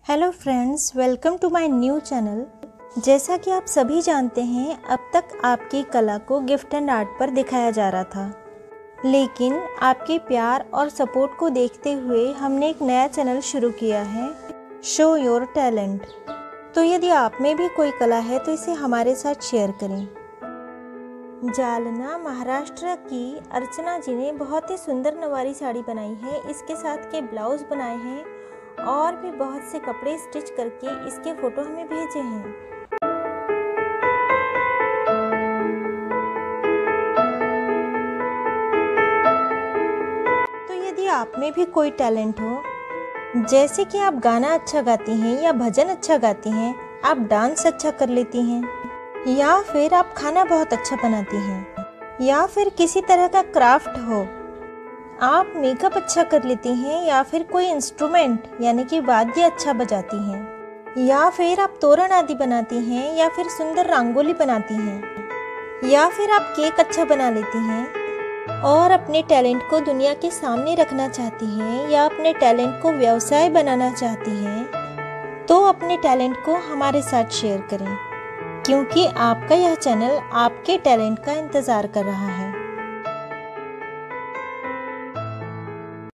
Hello friends, welcome to my new channel. जैसा कि आप सभी जानते हैं, अब तक आपकी कला को गिफ्ट एंड आर्ट पर दिखाया जा रहा था, लेकिन आपके प्यार और सपोर्ट को देखते हुए हमने एक नया चैनल शुरू किया है, शो योर टैलेंट। तो यदि आप में भी कोई कला है तो इसे हमारे साथ शेयर करें। जालना महाराष्ट्र की अर्चना जी ने बहुत ही सुंदर नवारी साड़ी बनाई है। इसके साथ के ब्लाउज बनाए हैं और भी बहुत से कपड़े स्टिच करके इसके फोटो हमें भेजे हैं। तो यदि आप में भी कोई टैलेंट हो, जैसे कि आप गाना अच्छा गाती हैं या भजन अच्छा गाती हैं, आप डांस अच्छा कर लेती हैं, या फिर आप खाना बहुत अच्छा बनाती हैं, या फिर किसी तरह का क्राफ्ट हो, आप मेकअप अच्छा कर लेती हैं, या फिर कोई इंस्ट्रूमेंट यानी कि वाद्य अच्छा बजाती हैं, या फिर आप तोरण आदि बनाती हैं, या फिर सुंदर रंगोली बनाती हैं, या फिर आप केक अच्छा बना लेती हैं और अपने टैलेंट को दुनिया के सामने रखना चाहती हैं, या अपने टैलेंट को व्यवसाय बनाना चाहती हैं, तो अपने टैलेंट को हमारे साथ शेयर करें, क्योंकि आपका यह चैनल आपके टैलेंट का इंतज़ार कर रहा है।